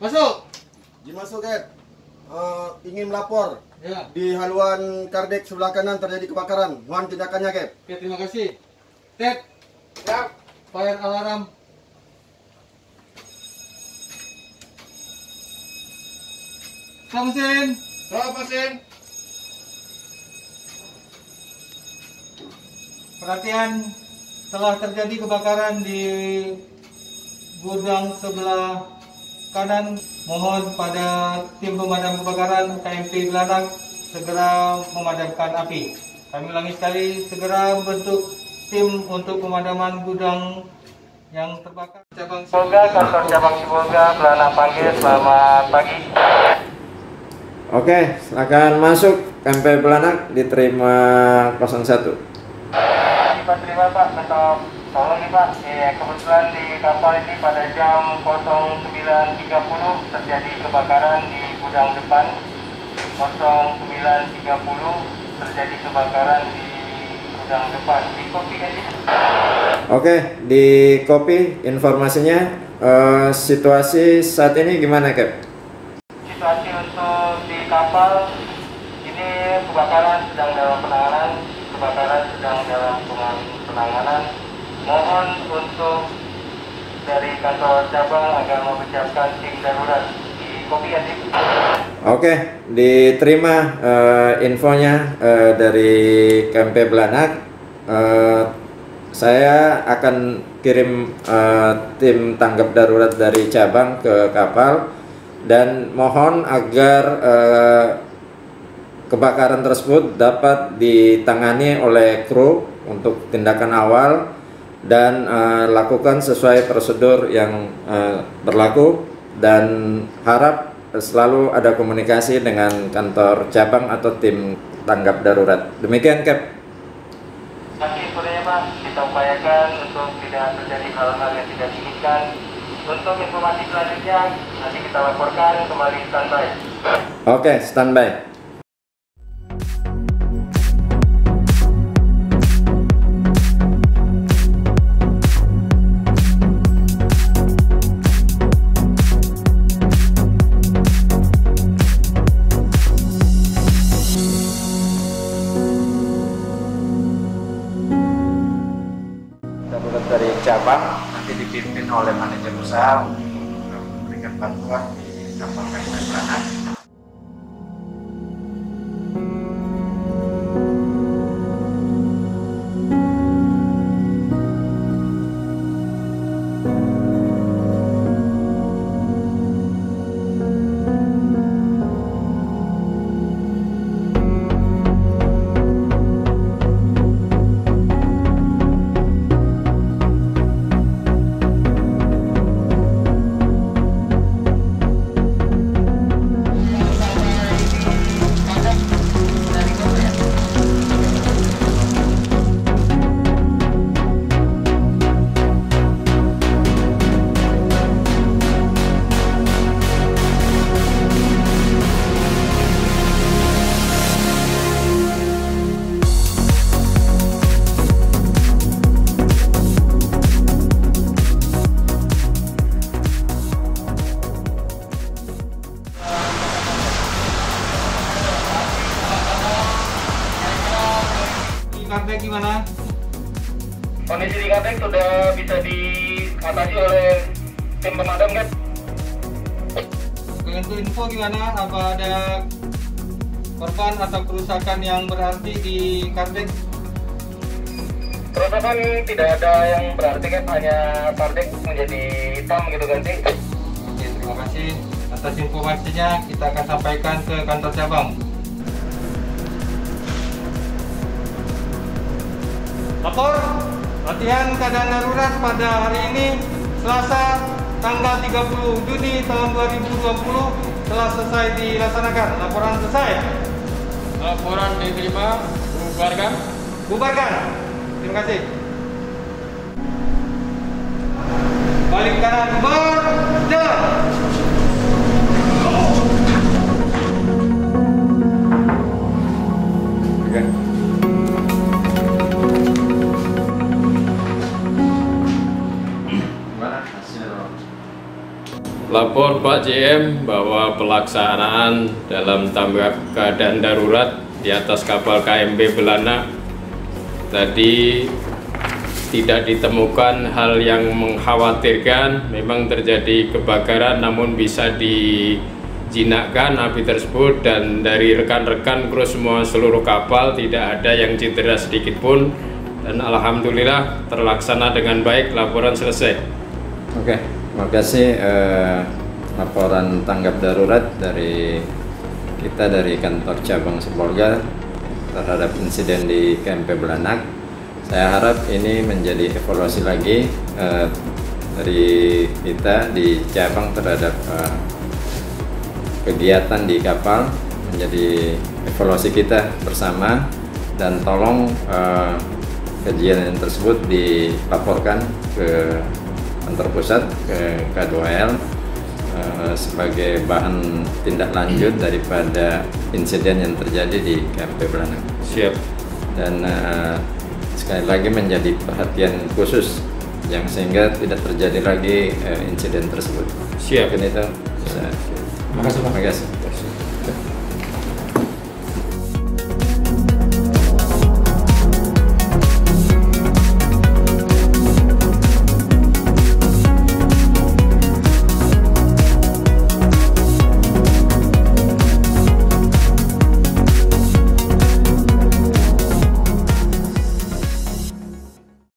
Masuk. Dimasuk, Kep. Ingin melapor. Ya. Di haluan Kardek sebelah kanan terjadi kebakaran. Mohon tindakannya, Kep. Oke, terima kasih. Ted. Siap. Fire alarm. Stop mesin. Stop mesin. Perhatian, telah terjadi kebakaran di gudang sebelah kanan. Mohon pada tim pemadam kebakaran KMP Belanak segera memadamkan api. Kami ulangi sekali, segera bentuk tim untuk pemadaman gudang yang terbakar. Cabang Sibolga, kantor cabang Sibolga, Belanak panggil, selamat pagi. Oke, silakan masuk KMP Belanak, diterima 01. Pak, terima Pak, untuk tolong nih Pak, kebetulan di kapal ini pada jam 09.30 terjadi kebakaran di gudang depan. 09.30 terjadi kebakaran di gudang depan. Di kopi kan ini? Oke, di kopi informasinya. Situasi saat ini gimana, Kep? Situasi untuk di kapal ini kebakaran sedang dalam penanganan. Mohon untuk dari kantor cabang agar mempersiapkan tim darurat di kopi ya, Dik. Oke, diterima infonya dari KMP Belanak. Saya akan kirim tim tanggap darurat dari cabang ke kapal dan mohon agar kebakaran tersebut dapat ditangani oleh kru untuk tindakan awal dan lakukan sesuai prosedur yang berlaku, dan harap selalu ada komunikasi dengan kantor cabang atau tim tanggap darurat. Demikian, Kep. Masih infonya Pak, kita upayakan untuk tidak terjadi hal-hal yang tidak diinginkan. Untuk informasi selanjutnya nanti kita laporkan kembali standby. Oke, standby. Dari cabang nanti dipimpin oleh manajer usaha untuk memberikan bantuan di kapal KMP Belanak. Kardek gimana? Kondisi di Kardek sudah bisa diatasi oleh tim pemadam, kan? Untuk info gimana? Apa ada korban atau kerusakan yang berarti di Kardek? Kerusakan tidak ada yang berarti, kan? Hanya Kardek menjadi hitam gitu kan sih. Oke, terima kasih atas informasinya. Kita akan sampaikan ke kantor cabang. Lapor, latihan keadaan darurat pada hari ini Selasa tanggal 30 Juni tahun 2020 telah selesai dilaksanakan. Laporan selesai. Laporan diterima, bubarkan. Bubarkan. Terima kasih. Balik kanan, bubar, jalan. Lapor Pak JM bahwa pelaksanaan dalam tanggap keadaan darurat di atas kapal KMP Belanak tadi tidak ditemukan hal yang mengkhawatirkan. Memang terjadi kebakaran namun bisa dijinakkan api tersebut, dan dari rekan-rekan kru semua seluruh kapal tidak ada yang cedera sedikit pun, dan alhamdulillah terlaksana dengan baik. Laporan selesai. Oke, terima kasih laporan tanggap darurat dari kita dari kantor cabang Sibolga terhadap insiden di KMP Belanak. Saya harap ini menjadi evaluasi lagi dari kita di cabang terhadap kegiatan di kapal, menjadi evaluasi kita bersama, dan tolong kejadian tersebut dilaporkan ke kantor pusat, ke K2L sebagai bahan tindak lanjut daripada insiden yang terjadi di KMP Belanak. Siap. Dan sekali lagi menjadi perhatian khusus yang sehingga tidak terjadi lagi insiden tersebut. Siap. Mungkin itu. Terima kasih.